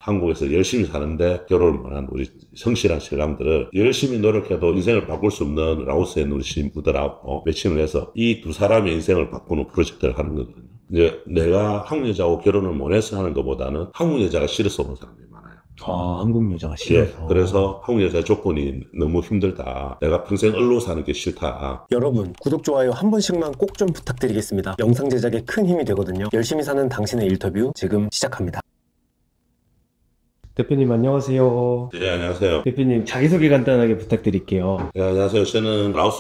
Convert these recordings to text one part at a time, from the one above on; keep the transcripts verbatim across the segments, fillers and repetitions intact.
한국에서 열심히 사는데 결혼을 못한 우리 성실한 신랑들을 열심히 노력해도 인생을 바꿀 수 없는 라오스에 있는 우리 신부들하고 매칭을 해서 이 두 사람의 인생을 바꾸는 프로젝트를 하는 거거든요. 이제 내가 한국 여자하고 결혼을 못해서 하는 것보다는 한국 여자가 싫어서 오는 사람들이 많아요. 아, 한국 여자가 싫어서. 예, 그래서 한국 여자 조건이 너무 힘들다. 내가 평생 얼로 사는 게 싫다. 여러분, 구독, 좋아요 한 번씩만 꼭 좀 부탁드리겠습니다. 영상 제작에 큰 힘이 되거든요. 열심히 사는 당신의 인터뷰 지금 시작합니다. 대표님 안녕하세요. 네, 안녕하세요. 대표님 자기소개 간단하게 부탁드릴게요. 네, 안녕하세요. 저는 라오스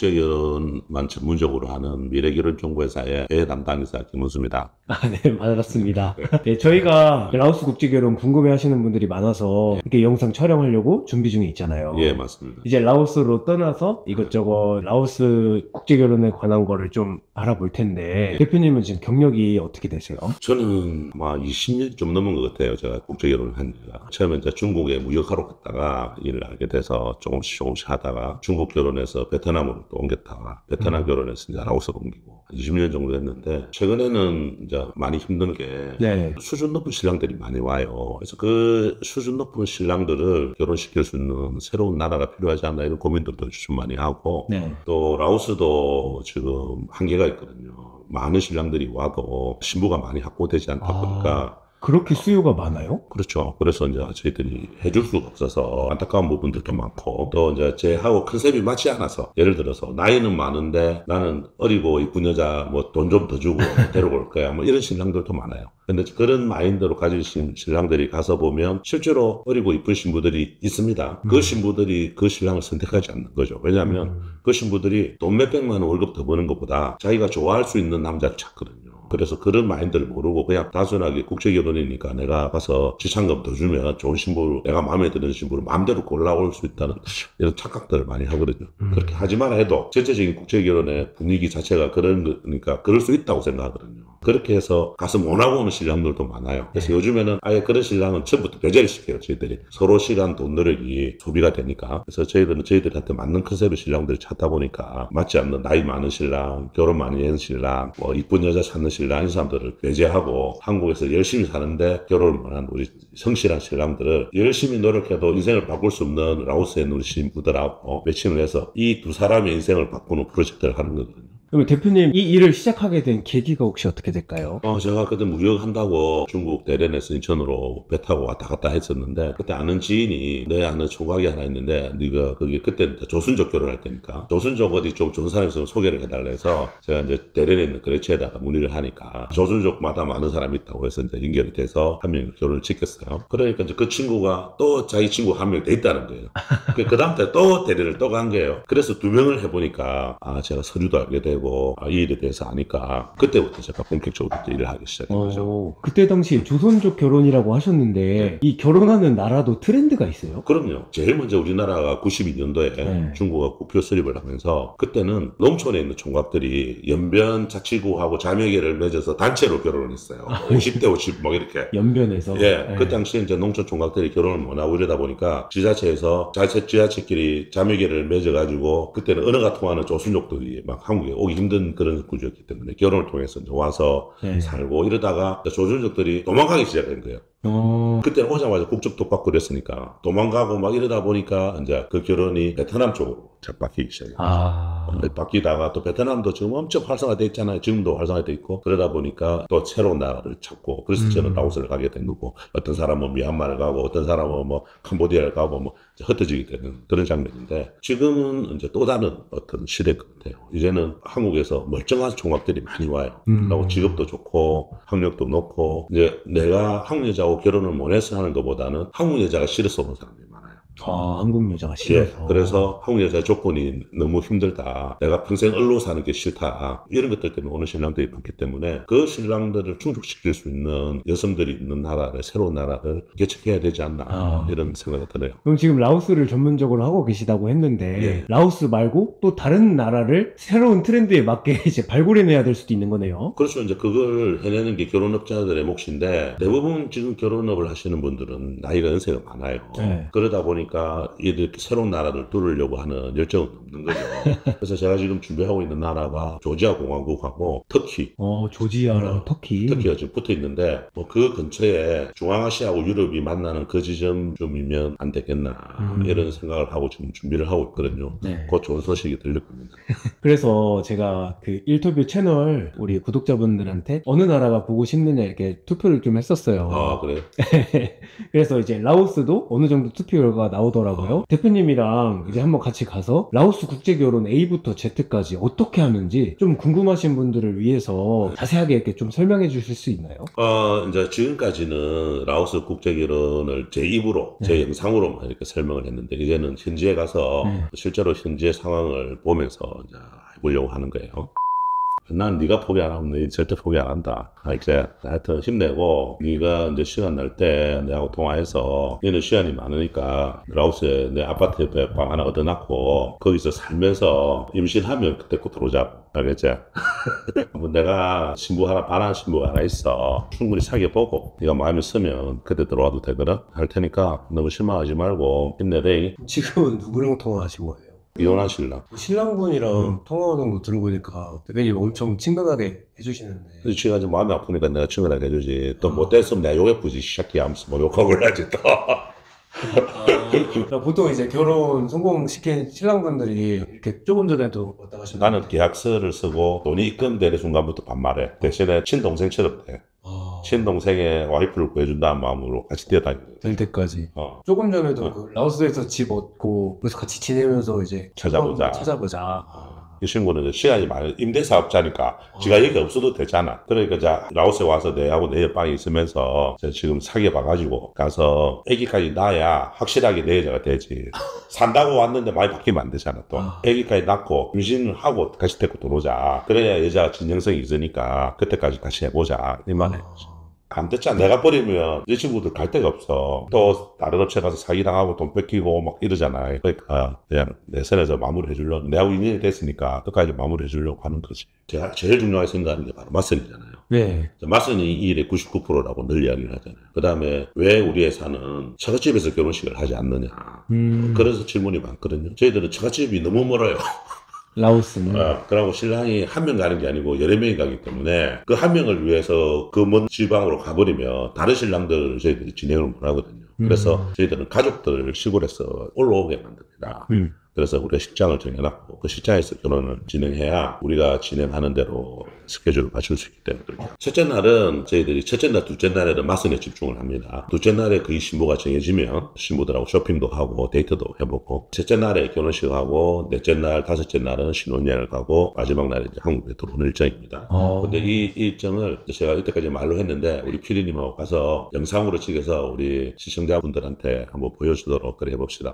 국제결혼만 전문적으로 하는 미래결혼정보회사의 대외 담당이사 김은수입니다. 아, 네, 반갑습니다. 네, 저희가 라오스 국제결혼 궁금해하시는 분들이 많아서 이렇게 영상 촬영하려고 준비 중에 있잖아요. 예, 맞습니다. 이제 라오스로 떠나서 이것저것 라오스 국제결혼에 관한 거를 좀 알아볼 텐데 예. 대표님은 지금 경력이 어떻게 되세요? 저는 아마 이십 년 좀 넘은 것 같아요. 제가 국제결혼을 한 지가. 처음에 이제 중국에 무역하러 갔다가 일을 하게 돼서 조금씩 조금씩 하다가 중국 결혼해서 베트남으로 또 옮겼다가 베트남 음. 결혼해서 이제 라오스로 옮기고 이십 년 정도 됐는데 최근에는 이제 많이 힘든 게 네. 수준 높은 신랑들이 많이 와요. 그래서 그 수준 높은 신랑들을 결혼시킬 수 있는 새로운 나라가 필요하지 않나 이런 고민들도 좀 많이 하고 네. 또 라오스도 지금 한계가 있거든요. 많은 신랑들이 와도 신부가 많이 확보되지 않다 아. 보니까 그렇게 수요가 많아요? 그렇죠. 그래서 이제 저희들이 해줄 수가 없어서 안타까운 부분들도 많고 또 이제 제하고 컨셉이 맞지 않아서 예를 들어서 나이는 많은데 나는 어리고 이쁜 여자 뭐 돈 좀 더 주고 데려올 거야 뭐 이런 신랑들도 많아요. 근데 그런 마인드로 가지신 신랑들이 가서 보면 실제로 어리고 이쁜 신부들이 있습니다. 그 음. 신부들이 그 신랑을 선택하지 않는 거죠. 왜냐하면 음. 그 신부들이 돈 몇백만 원 월급 더 버는 것보다 자기가 좋아할 수 있는 남자를 찾거든요. 그래서 그런 마인드를 모르고 그냥 단순하게 국제결혼이니까 내가 가서 지참금 더 주면 좋은 신부를 내가 마음에 드는 신부를 마음대로 골라올 수 있다는 이런 착각들을 많이 하거든요. 음. 그렇게 하지 마라 해도 전체적인 국제결혼의 분위기 자체가 그런 거니까 그럴 수 있다고 생각하거든요. 그렇게 해서 가서 원하고 오는 신랑들도 많아요. 그래서 네. 요즘에는 아예 그런 신랑은 처음부터 배제를 시켜요. 저희들이 서로 시간, 돈, 노력이 소비가 되니까. 그래서 저희들은 저희들한테 맞는 컨셉의 신랑들을 찾다 보니까 맞지 않는 나이 많은 신랑, 결혼 많이 한 신랑, 뭐 이쁜 여자 찾는 신랑 이 사람들을 배제하고 한국에서 열심히 사는데 결혼을 못한 우리 성실한 신랑들을 열심히 노력해도 인생을 바꿀 수 없는 라오스에 있는 우리 신부들하고 매칭을 해서 이 두 사람의 인생을 바꾸는 프로젝트를 하는 거거든요. 그럼 대표님 이 일을 시작하게 된 계기가 혹시 어떻게 될까요? 어, 제가 그때 무역 한다고 중국 대련에서 인천으로 배 타고 왔다 갔다 했었는데 그때 아는 지인이 내 아는 총각이 하나 있는데 네가 거기 그때 조순족 결혼할 때니까 조순족 어디 좀 좋은 사람이 있으면 소개를 해달라 해서 제가 이제 대련에 있는 거래처에다가 문의를 하니까 조순족마다 많은 사람이 있다고 해서 이제 연결이 돼서 한 명이 결혼을 시켰어요. 그러니까 이제 그 친구가 또 자기 친구 한 명 돼 있다는 거예요. 그 다음 때 또 대련을 또 간 거예요. 그래서 두 명을 해보니까 아 제가 서류도 알게 되고 아, 이 일에 대해서 아니까 그때부터 제가 본격적으로 일을 하기 시작한 거죠. 어, 그때 당시 조선족 결혼이라고 하셨는데 네. 이 결혼하는 나라도 트렌드가 있어요? 그럼요. 제일 먼저 우리나라가 구십이 년도에 네. 중국과 국교 수립을 하면서 그때는 농촌에 있는 총각들이 연변 자치구하고 자매계를 맺어서 단체로 결혼을 했어요. 오십 대 오십 뭐 이렇게. 연변에서. 예, 네. 그 당시에 이제 농촌 총각들이 결혼을 못하고 이러다 보니까 지자체에서 자체, 지자체끼리 자매계를 맺어가지고 그때는 언어가 통하는 조순족들이 막 한국에 오기 힘든 그런 구조였기 때문에 결혼을 통해서 이제 와서 네. 살고 이러다가 조순족들이 도망가기 시작한 거예요. 어, 그때는 오자마자 국적도 받고 그랬으니까 도망가고 막 이러다 보니까 이제 그 결혼이 베트남 쪽으로 바뀌기 시작해요. 아, 바뀌다가 또 베트남도 지금 엄청 활성화돼 있잖아요. 지금도 활성화돼 있고 그러다 보니까 또 새로운 나라를 찾고 그래서 음. 저는 라오스를 가게 된 거고 어떤 사람은 미얀마를 가고 어떤 사람은 뭐 캄보디아를 가고 뭐 흩어지게 되는 그런 장면인데 지금은 이제 또 다른 어떤 시대 같아요. 이제는 한국에서 멀쩡한 총각들이 많이 와요. 음. 그리고 직업도 좋고 학력도 높고 이제 내가 한국 여자하고 결혼을 못해서 하는 것보다는 한국 여자가 싫어서 오는 사람들이 많아요. 아, 한국 여자가 예, 싫어서. 그래서 한국 여자 조건이 너무 힘들다. 내가 평생 얼로 사는 게 싫다. 이런 것들 때문에 오는 신랑들이 많기 때문에 그 신랑들을 충족시킬 수 있는 여성들이 있는 나라를, 새로운 나라를 개척해야 되지 않나. 아. 이런 생각이 들어요. 그럼 지금 라오스를 전문적으로 하고 계시다고 했는데 예. 라오스 말고 또 다른 나라를 새로운 트렌드에 맞게 이제 발굴해내야 될 수도 있는 거네요. 그렇죠. 이제 그걸 해내는 게 결혼업자들의 몫인데 대부분 지금 결혼업을 하시는 분들은 나이가 연세가 많아요. 네. 그러다 보니까 이렇게 새로운 나라를 뚫으려고 하는 열정은 너무 없는 거죠. 그래서 제가 지금 준비하고 있는 나라가 조지아 공화국하고 터키, 어, 조지아랑 어, 터키. 터키가 지금 붙어 있는데 뭐 그 근처에 중앙아시아하고 유럽이 만나는 그 지점쯤이면 안 되겠나 음. 이런 생각을 하고 지금 준비를 하고 있거든요. 네. 곧 좋은 소식이 들릴 겁니다. 그래서 제가 그 일터뷰 채널 우리 구독자분들한테 어느 나라가 보고 싶느냐 이렇게 투표를 좀 했었어요. 아 그래요? 그래서 이제 라오스도 어느 정도 투표 결과가 나오더라고요. 대표님이랑 이제 한번 같이 가서 라오스 국제결혼 A부터 Z까지 어떻게 하는지 좀 궁금하신 분들을 위해서 자세하게 이렇게 좀 설명해 주실 수 있나요? 어, 이제 지금까지는 라오스 국제결혼을 제 입으로, 제 네. 영상으로만 이렇게 설명을 했는데, 이제는 현지에 가서 네. 실제로 현지의 상황을 보면서 이제 해보려고 하는 거예요. 난 네가 포기 안 하면 너 절대 포기 안 한다. 아, 이제 하여튼 힘내고 네가 이제 시간 날 때 내하고 통화해서 너는 시간이 많으니까 라오스에 내 아파트 옆에 방 하나 얻어놨고 거기서 살면서 임신하면 그때 꼭 들어오자고. 알겠지? 뭐 내가 신부 하나, 반한 신부 하나 있어. 충분히 사귀어보고 네가 마음에 쓰면 그때 들어와도 되거든? 할 테니까 너무 실망하지 말고 힘내래. 지금은 누구랑 통화하신 거예요? 이혼한 신랑. 신랑분이랑 통화하는 거 들어보니까 대표님 엄청 친근하게 해주시는데. 그래서 지가 좀 마음이 아프니까 내가 친근하게 해주지. 또 못됐으면 내가 욕해보지, 시작해 하면서 뭐 욕하고 그러지 또. 아, 보통 이제 결혼 성공시킨 신랑분들이 이렇게 조금 전에도 왔다 가셨는데. 나는 계약서를 쓰고 돈이 입금되는 순간부터 반말해. 대신에 친동생처럼 돼. 아, 친동생의 와이프를 구해준다는 마음으로 같이 뛰어다니고. 될 때까지. 어. 조금 전에도 어. 그 라오스에서 집 얻고 그래서 같이 지내면서 이제 찾아보자. 찾아보자. 이 친구는 시간이 많은 임대사업자니까 지가 여기 없어도 되잖아. 그러니까 자 라오스에 와서 내하고 내 옆방에 있으면서 제가 지금 사귀어봐가지고 가서 아기까지 낳아야 확실하게 내 여자가 되지. 산다고 왔는데 많이 바뀌면 안 되잖아 또. 아. 아기까지 낳고 임신을 하고 같이 데리고 들어오자. 그래야 여자가 진정성이 있으니까 그때까지 같이 해보자. 이 말해. 안 됐잖아. 내가 버리면 이 친구들 갈 데가 없어. 또 다른 업체 가서 사기당하고 돈 뺏기고 막 이러잖아. 그러니까 그냥 내 선에서 마무리 해주려고. 내하고 인연이 됐으니까 끝까지 마무리 해주려고 하는 거지. 제가 제일 중요하게 생각하는 게 바로 맞선이잖아요. 네. 맞선이 이 일의 구십구 퍼센트라고 늘 이야기를 하잖아요. 그 다음에 왜 우리 회사는 처갓집에서 결혼식을 하지 않느냐. 음. 그래서 질문이 많거든요. 저희들은 처갓집이 너무 멀어요. 라오스는. 어, 그러고 신랑이 한 명 가는 게 아니고 여러 명이 가기 때문에 그 한 명을 위해서 그 먼 지방으로 가버리면 다른 신랑들 저희들이 진행을 못 하거든요. 그래서 음. 저희들은 가족들을 시골에서 올라오게 만듭니다. 음. 그래서 우리가 식장을 정해놨고 그 식장에서 결혼을 진행해야 우리가 진행하는 대로 스케줄을 맞출 수 있기 때문에 그렇죠. 첫째 날은 저희들이 첫째 날, 둘째 날에는 맞선에 집중을 합니다. 둘째 날에 거의 신부가 정해지면 신부들하고 쇼핑도 하고 데이트도 해보고 셋째 날에 결혼식을 하고 넷째 날, 다섯째 날은 신혼여행을 가고 마지막 날에 이제 한국에 들어오는 일정입니다. 어. 근데 이 일정을 제가 이때까지 말로 했는데 우리 피디님하고 가서 영상으로 찍어서 우리 시청자분들한테 한번 보여주도록 그래 해봅시다.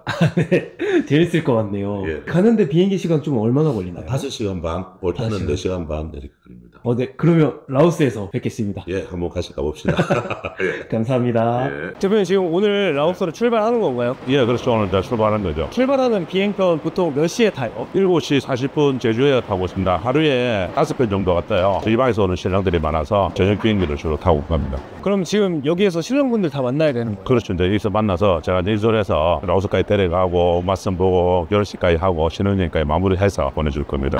네. 재밌을 것 같네요. 예. 가는데 비행기 시간 좀 얼마나 걸리나요? 다섯 시간 반, 올 다섯 때는 시간. 네 시간 반 이렇게 걸립니다. 어, 네. 그러면 라오스에서 뵙겠습니다. 예, 한번 같이 가봅시다. 예. 감사합니다. 예. 대표님 지금 오늘 라오스로 출발하는 건가요? 예, 그렇죠. 오늘 다 출발하는 거죠. 출발하는 비행편 보통 몇 시에 타요? 일곱 시 사십 분 제주에 타고 있습니다. 하루에 다섯 편 정도 갔다요. 지방에서 오는 신랑들이 많아서 저녁 비행기를 주로 타고 갑니다. 그럼 지금 여기에서 신랑분들 다 만나야 되는 거예요? 그렇죠. 이제 여기서 만나서 제가 이솔에서 라오스까지 데려가고 맞선 보고 결혼식까지 하고 신혼여행까지 마무리해서 보내줄 겁니다.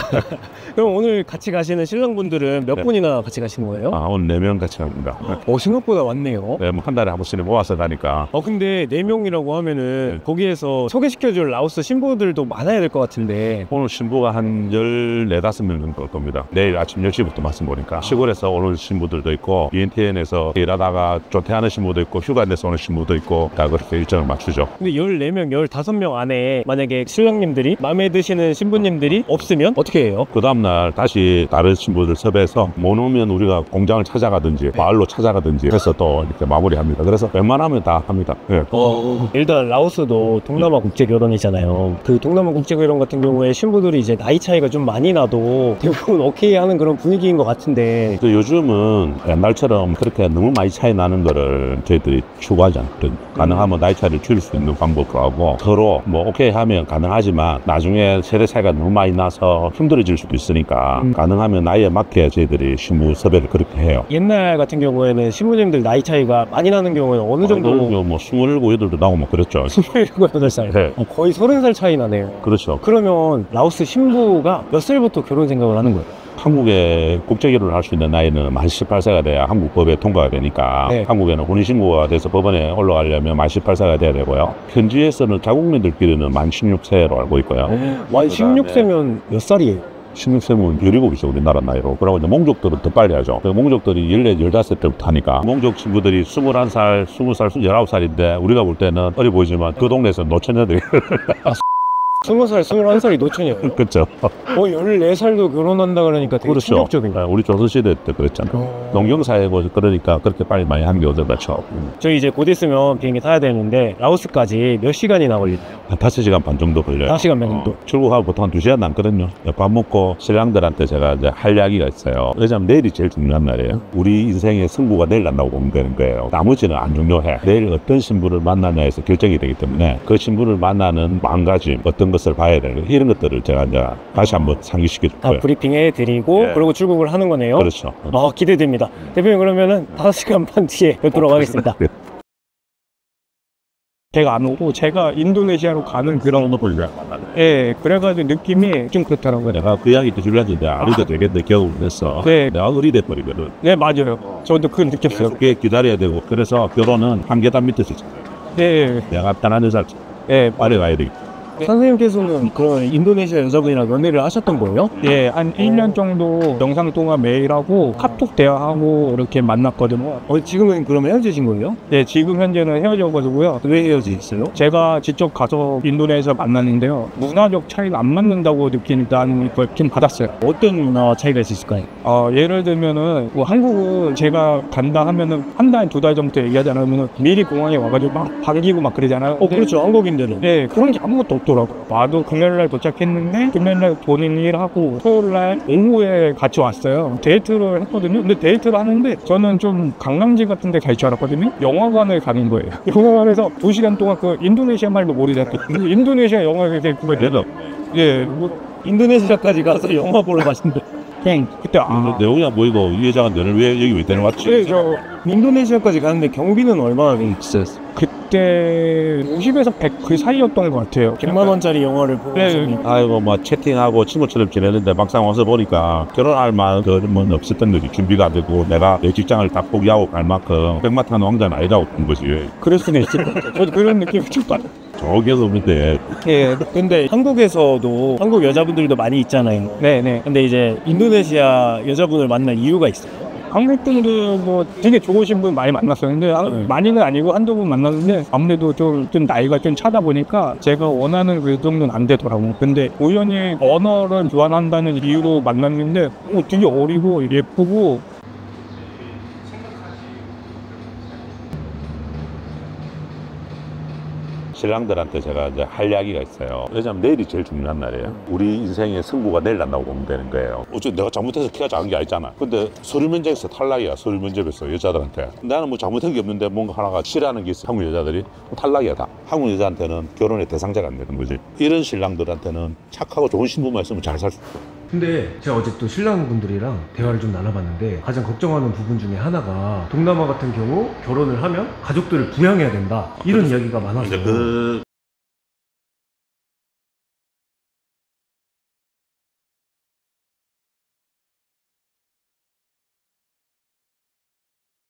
그럼 오늘 같이 가시는 신랑분들은 몇 네. 분이나 같이 가신 거예요? 아, 오늘 네 명 같이 갑니다. 어, 생각보다 많네요. 네, 뭐 한 달에 한 번씩 모아서 가니까. 어, 근데 네 명이라고 하면은 거기에서 소개시켜줄 라오스 신부들도 많아야 될 것 같은데. 오늘 신부가 한 열네 다섯 명 정도 올 겁니다. 내일 아침 열 시부터 맞선 보니까 시골에서 오는 신부들도 있고 비엔티엔에서 일하다가 조퇴하는 신부도 있고 휴가 내서 오는 신부도 있고 다 그렇게 일정을 맞추죠. 근데 열네 명, 열다섯 명 안에 만약에 신랑님들이 마음에 드시는 신부님들이 없으면 어떻게 해요? 그 다음날 다시 다른 신부들 섭외해서 못 오면 우리가 공장을 찾아가든지 마을로 찾아가든지 해서 또 이렇게 마무리합니다. 그래서 웬만하면 다 합니다. 예. 어, 일단 라오스도 동남아 국제 결혼이잖아요. 그 동남아 국제 결혼 같은 경우에 신부들이 이제 나이 차이가 좀 많이 나도 대부분 오케이 하는 그런 분위기인 것 같은데. 또 요즘은 옛날처럼 그렇게 너무 많이 차이 나는 거를 저희들이 추구하지 않거든요. 가능하면 나이 차이를 줄일 수 있는 방법으로 하고 서로 뭐 오케이 하면 가능하지만 나중에 세대 차이가 너무 많이 나서 힘들어질 수도 있으니까 음. 가능하면 나이에 맞게 저희들이 신부 섭외를 그렇게 해요. 옛날 같은 경우에는 신부님들 나이 차이가 많이 나는 경우에는 어느 정도? 뭐, 뭐 스물일곱, 여덟도 나오고 뭐 그랬죠. 스물일곱, 여덟 살. 네. 어, 거의 서른 살 차이 나네요. 그렇죠. 그러면 라오스 신부가 몇 살부터 결혼 생각을 하는 거예요? 한국에 국제 결혼을 할 수 있는 나이는 만 십팔 세가 돼야 한국 법에 통과가 되니까 네. 한국에는 혼인신고가 돼서 법원에 올라가려면 만 십팔 세가 돼야 되고요. 현지에서는 자국민들끼리는 만 십육 세로 알고 있고요. 만 십육 세면 몇 살이에요? 십육 세면 열일곱이죠, 우리나라 나이로. 그러고 이제 몽족들은 더 빨리 하죠. 몽족들이 열네, 열다섯 때부터 하니까 몽족 친구들이 스물한 살, 스무 살, 열아홉 살인데 우리가 볼 때는 어리 보이지만 그 동네에서 노처녀들이 스무 살, 스물한 살이 노처녀예요. 그렇죠. 어, 열네 살도 결혼한다 그러니까 되게 그렇죠. 충격적인. 우리 조선시대 때 그랬잖아요. 농경사회고 그러니까 그렇게 빨리 많이 하는 게 어쩌다 그렇죠. 저희 이제 곧 있으면 비행기 타야 되는데 라오스까지 몇 시간이나 걸리나요? 한 다섯 시간 반 정도 걸려요. 다섯 시간 반 정도. 어, 출국하고 보통 한 두 시간 남거든요. 밥 먹고 신랑들한테 제가 이제 할 이야기가 있어요. 왜냐면 내일이 제일 중요한 날이에요. 우리 인생의 승부가 내일 난다고 보면 되는 거예요. 나머지는 안 중요해. 내일 어떤 신부를 만나냐에서 결정이 되기 때문에 그 신부를 만나는 마음가짐, 어떤 것을 봐야 되는 거, 이런 것들을 제가 이제 다시 한번 상기시켜 줄 다 거예요. 브리핑해 드리고 네. 그리고 출국을 하는 거네요. 그렇죠. 아, 기대됩니다. 대표님 그러면은 다섯 시간 반 뒤에 뵙도록 하겠습니다. 네. 제가 안 오고 제가 인도네시아로 가는 그런 거예요. 예, 그래가지고 느낌이 좀 그렇더라고요. 내가 그 이야기 또 줄라는데 안 해도 되겠네 겨울 됐어. 네. 내가 어리 돼버리거든. 네, 맞아요. 저도 그걸 느꼈어요. 꽤 기다려야 되고 그래서 결혼은 한 계단 밑에서 네, 내가 편한 여자 예, 빨리 가야 돼. 선생님께서는 그런 인도네시아 여자분이랑 연애를 하셨던 거예요? 예, 한 일 년 정도 영상 통화 매일 하고 카톡 대화하고 이렇게 만났거든요. 어, 지금은 그러면 헤어지신 거예요? 예, 지금 현재는 헤어져가지고요. 왜 헤어지셨어요? 제가 직접 가서 인도네시아 만났는데요. 문화적 차이가 안 맞는다고 느끼니까 걸 좀 받았어요. 어떤 문화와 차이가 있을까요? 어, 예를 들면은 뭐 한국은 제가 간다 하면은 한 달, 두 달 정도 얘기하잖아요. 그러면은 미리 공항에 와가지고 막 반기고 막 그러잖아요. 어, 그렇죠. 한국인들은. 네, 그런 게 아무것도 없더라고요. 와도 금요일날 도착했는데 금요일날 본인 일하고 토요일날 오후에 같이 왔어요. 데이트를 했거든요. 근데 데이트를 하는데 저는 좀 관광지 같은 데 갈 줄 알았거든요. 영화관을 가는 거예요. 영화관에서 두 시간 동안 그 인도네시아 말도 모르잖아요. 인도네시아 영화를 이렇게 그걸 그래도 예, 뭐, 인도네시아까지 가서 영화 보러 가신대. 그냥 그때 아, 내용이 안 보이고 이 여자가 너를 왜 여기 왜 데려왔지? 네, 저 인도네시아까지 가는데 경비는 얼마나 있어요? 그때 오십에서 백 그 사이였던 것 같아요. 백만 원짜리 영화를 보고 네. 오셨네요. 아이고 뭐 채팅하고 친구처럼 지내는데 막상 와서 보니까 결혼할 만큼은 없었던 거지. 준비가 안 되고 내가 내 직장을 다 포기하고 갈 만큼 백마탄 왕자는 아니라고 본 거지. 그럴 수는 있을 것 같아요. 저도 그런 느낌이 좀 받아요. 저기서 근데 예, 근데 한국에서도 한국 여자분들도 많이 있잖아요. 네네. 근데 이제 인도네시아 여자분을 만난 이유가 있어요. 한국 분들 뭐 되게 좋으신 분 많이 만났어요. 근데 아, 네. 많이는 아니고 한두 분 만났는데 아무래도 좀, 좀 나이가 좀 차다 보니까 제가 원하는 그 정도는 안 되더라고요. 근데 우연히 언어를 교환한다는 이유로 만났는데 어, 되게 어리고 예쁘고 신랑들한테 제가 이제 할 이야기가 있어요. 왜냐면 내일이 제일 중요한 날이에요. 우리 인생의 승부가 내일 난다고 보면 되는 거예요. 어째 내가 잘못해서 키가 작은 게 아니잖아. 근데 서류 면접에서 탈락이야. 서류 면접에서 여자들한테. 나는 뭐 잘못한 게 없는데 뭔가 하나가 싫어하는 게 있어. 한국 여자들이 뭐 탈락이야 다. 한국 여자한테는 결혼의 대상자가 안 되는 거지. 이런 신랑들한테는 착하고 좋은 신부만 있으면 잘 살 수 있어. 근데 제가 어제 또 신랑분들이랑 대화를 좀 나눠봤는데 가장 걱정하는 부분 중에 하나가 동남아 같은 경우 결혼을 하면 가족들을 부양해야 된다 이런 이야기가 많아서 이제 그